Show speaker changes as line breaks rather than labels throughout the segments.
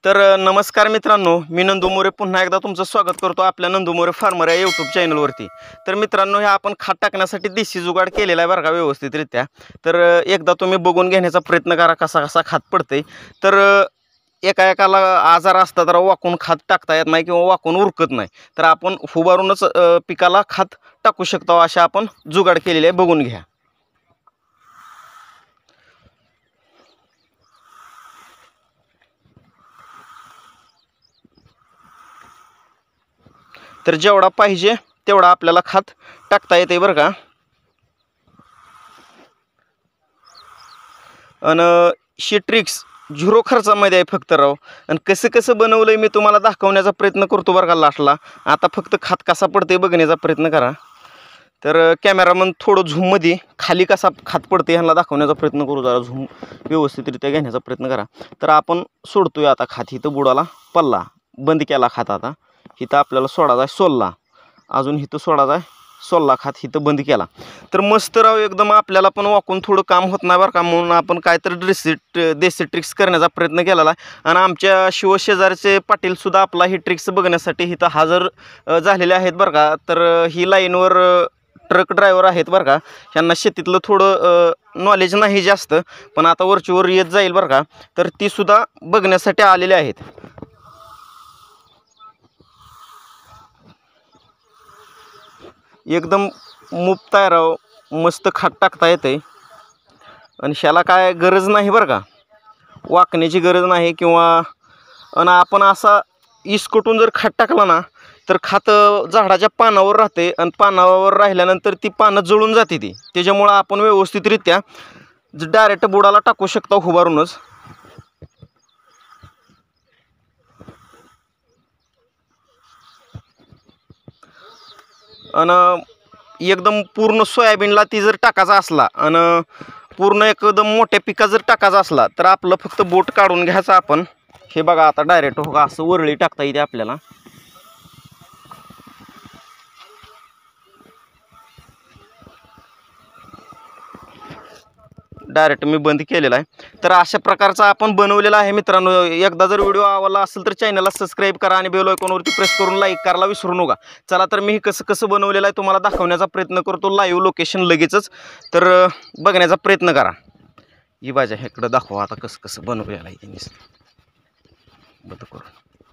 नमस्कार मित्रांनो, मी नंदू मोरे पुन्हा एकदा तुमचं स्वागत करतो आपल्या नंदू मोरे फार्मर या यूट्यूब चॅनलवरती। तर मित्रांनो, हे आपण खात टाकण्यासाठी देशी जुगाड केलेला आहे बरं का व्यवस्थितरित्या। तर एकदा तुम्ही बघून घेण्याचा प्रयत्न करा कसा कसा खात पडते। तर एका एकाला आजार असता तर वाकून खात टाकता येत नाही किंवा वाकून उरकत नाही, तर आपण हुबारूनच पिकाला खात टाकू शकतो अशा आपण जुगाड केलेले आहे, बघून घ्या। तर जेवढा पाहिजे तेवढा आपल्याला खात टाकता येते बरं का। आणि ही ट्रिक्स झिरो खर्चामध्ये आहे फक्त राव। आणि कसं कसं बनवलंय मी तुम्हाला दाखवण्याचा प्रयत्न करतो बरं का लास्टला। आता फक्त खात कसा पडते बघण्याचा प्रयत्न करा। तर कॅमेरामन थोडं झूममध्ये खाली कसा खात पडते ह्यांना दाखवण्याचा प्रयत्न करू, जरा झूम व्यवस्थितरित्या घेण्याचा प्रयत्न करा। तर आपण सोडतोय आता खात, इथं बुडाला पल्ला बंद केला खात। आता इथं आपल्याला सोडायचा आहे सोल्ला, अजून इथं सोडायचा आहे सोल्ला खात, इथं बंद केला। तर मस्त राव एकदम आपल्याला पण वाकून थोडं काम होत नाही बरं का, म्हणून आपण काहीतरी देशी ट्रिक्स करण्याचा प्रयत्न केलेला आहे। आणि आमच्या शिवशेजारचे पाटीलसुद्धा आपला ही ट्रिक्स बघण्यासाठी इथं हजर झालेले आहेत बरं का। तर ही लाईनवर ट्रक ड्रायव्हर आहेत बरं का, ह्यांना शेतीतलं थोडं नॉलेज नाही जास्त, पण आता वरचीवर येत जाईल बरं का। तर ती सुद्धा बघण्यासाठी आलेले आहेत। एकदम मुफ्त आहे राव, मस्त खात टाकता येते। आणि ह्याला काय गरज नाही बरं का, वाकण्याची गरज नाही किंवा आणि आपण असा इसकटून जर खात टाकला ना तर खात झाडाच्या पानावर राहते आणि पानावर राहिल्यानंतर ती पानं जळून जाते ती। त्याच्यामुळं आपण व्यवस्थितरित्या डायरेक्ट बुडाला टाकू शकतो हुबारूनच। आणि एकदम पूर्ण सोयाबीनला ती जर टाकायचा असला आणि पूर्ण एकदम मोठ्या पिका जर टाकायचा असला तर आपलं फक्त बोट काढून घ्यायचं आपण। हे बघा आता डायरेक्ट हो का असं वरळी टाकता येते आपल्याला। डायरेक्ट मी बंद केलेला आहे। तर अशा प्रकारचा आपण बनवलेला आहे मित्रांनो। एकदा जर व्हिडिओ आवडला असेल तर चॅनलला सबस्क्राईब करा आणि बेल आयकॉनवरती प्रेस करून लाईक करायला विसरू नका। चला तर मी कसं कसं बनवलेलं आहे तुम्हाला दाखवण्याचा प्रयत्न करतो, लाईव्ह लोकेशन लगेचच। तर बघण्याचा प्रयत्न करा। ही बाजा इकडं दाखवा आता कसं कसं बनवलेलं आहे त्यांनी बंद करून।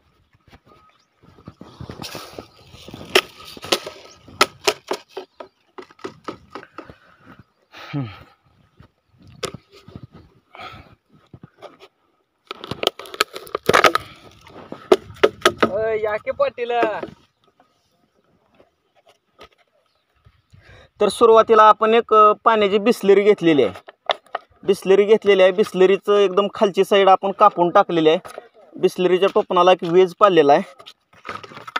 या की पाटील।
तर सुरुवातीला आपण एक पाण्याची बिसलेरी घेतलेली आहे। बिसलेरीचं एकदम खालची साईड आपण कापून टाकलेली आहे। बिसलेरीच्या टोपणाला एक वेज पाडलेला आहे।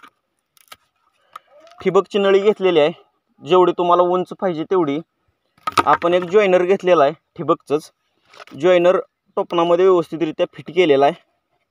ठिबकची नळी घेतलेली आहे, जेवढी तुम्हाला उंच पाहिजे तेवढी। आपण एक जॉईनर घेतलेला आहे ठिबकचंच, जॉईनर टोपणामध्ये व्यवस्थितरित्या फिट केलेला आहे।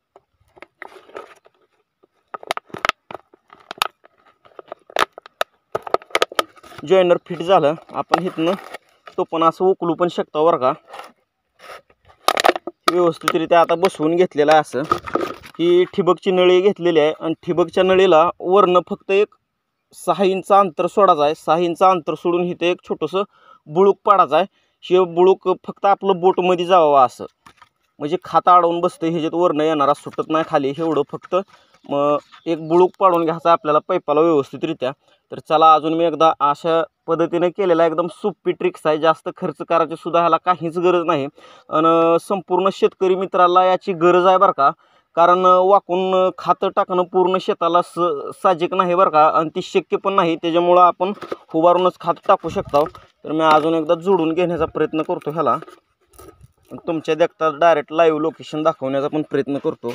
जॉईनर फिट झालं, आपण इथनं टोपण असं उकलू पण शकतो बरं का। व्यवस्थितरित्या आता बसवून घेतलेलं आहे असं। ही ठिबकची नळी घेतलेली आहे आणि ठिबकच्या नळीला वरनं फक्त एक 6 इंच अंतर सोडायचं आहे। 6 इंच अंतर सोडून इथे एक छोटंसं बुळूक पाडायचं आहे। हे बुळूक फक्त आपलं बोटमध्ये जावं असं, म्हणजे खात अडवून बसतं, ह्याच्यात वरनं येणारा सुटत नाही खाली, एवढं फक्त मग एक बुळूक पाडून घ्यायचा आपल्याला पाईपाला व्यवस्थितरित्या। तर चला अजून मी एकदा अशा पद्धतीने केलेला एकदम सोपी ट्रिक्स आहे, जास्त खर्च करायची सुद्धा ह्याला काहीच गरज नाही। आणि संपूर्ण शेतकरी मित्राला याची गरज आहे बरं का, कारण वाकून खातं टाकणं पूर्ण शेताला साहजिक नाही बरं का, आणि ती शक्य पण नाही। त्याच्यामुळं आपण हुबारूनच खात टाकू शकतो। तर मी अजून एकदा जोडून घेण्याचा प्रयत्न करतो ह्याला, तुमच्या देखता डायरेक्ट लाईव्ह लोकेशन दाखवण्याचा पण प्रयत्न करतो।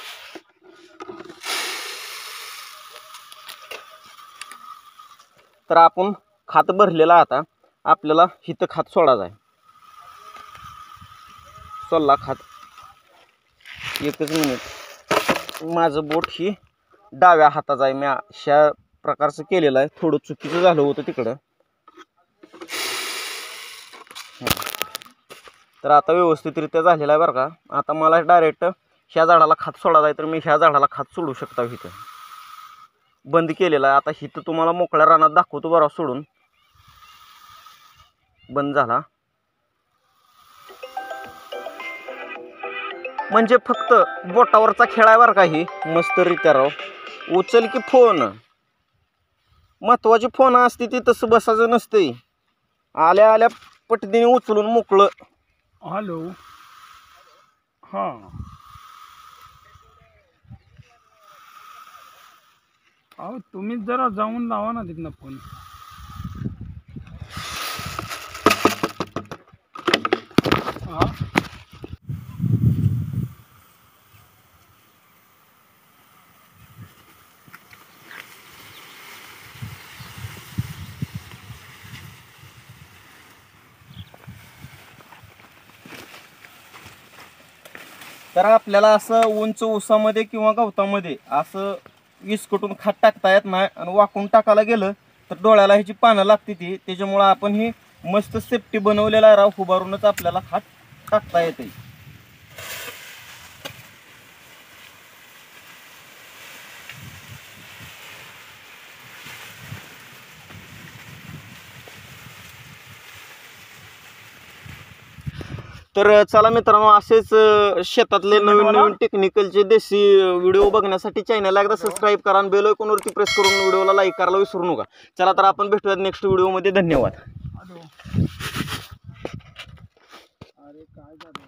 तर आपण खात भरलेला, आता आपल्याला हिथं खात सोडायचं आहे, सोल्ला खात। एकच मिनिट, माझं बोट ही डाव्या हाताचं आहे, मी अशा प्रकारचं केलेलं आहे, थोडं चुकीचं झालं होतं तिकडं। तर आता व्यवस्थितरित्या झालेला आहे बरं का। आता मला डायरेक्ट ह्या झाडाला खात सोडायचं आहे तर मी ह्या झाडाला खात सोडू शकता इथं बंद केलेला आहे. आता इथं तुम्हाला मोकळ्या रानात दाखवतो बरं सोडून. बंद झाला म्हणजे फक्त बोटावरचा खेळ आहे बरं का ही मस्तरित्या राव. उचल की फोन, महत्वाची फोन असते ती तसं बसायचं नसते. आल्या आल्या पटदीने उचलून मोकळं.
हॅलो. हां अहो तुम्हीच जरा जाऊन लावा ना तिथनं फोन. हां
तर आपल्याला असं उंच ऊसामध्ये किंवा गवतामध्ये असं विस्कटून खात टाकता येत नाही आणि वाकून टाकायला गेलं तर डोळ्याला ह्याची पानं लागते ती. त्याच्यामुळं आपण ही मस्त सेफ्टी बनवलेला राव उभारूनच आपल्याला खात टाकता येते. तर चला मित्रांनो, असेच शेतातले नवीन नवीन टेक्निकलचे देशी व्हिडिओ बघण्यासाठी चॅनलला एकदा सबस्क्राईब करा आणि बेल आयकॉनवरती प्रेस करून व्हिडिओला लाईक करायला विसरू नका. चला तर आपण भेटूयात नेक्स्ट व्हिडिओमध्ये. धन्यवाद.
हॅलो. अरे काय झालं.